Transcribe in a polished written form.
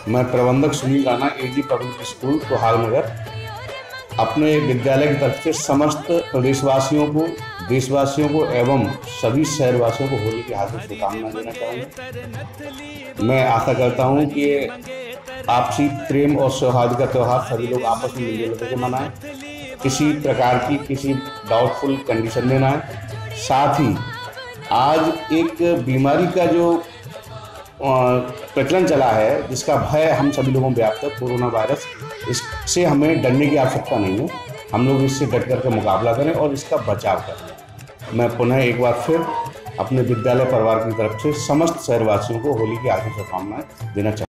मैं प्रबंधक Sunil Rana, AG public school Tohar Nagar, अपने विद्यालय की तरफ से समस्त देशवासियों को एवं सभी शहरवासियों को होली की हार्दिक शुभकामनाएं देना चाहूँगा। मैं आशा करता हूँ कि आपसी प्रेम और सौहार्द का त्यौहार सभी लोग आपस में मिलजुल करके मनाएं, किसी प्रकार की किसी डाउटफुल कंडीशन में ना आए। साथ ही आज एक बीमारी का जो प्रचलन चला है, जिसका भय हम सभी लोगों में व्याप्त है, कोरोना वायरस, इससे हमें डरने की आवश्यकता नहीं है। हम लोग इससे डट करके मुकाबला करें और इसका बचाव करें। मैं पुनः एक बार फिर अपने विद्यालय परिवार की तरफ से समस्त शहरवासियों को होली की हार्दिक शुभकामनाएं देना चाहूँगा।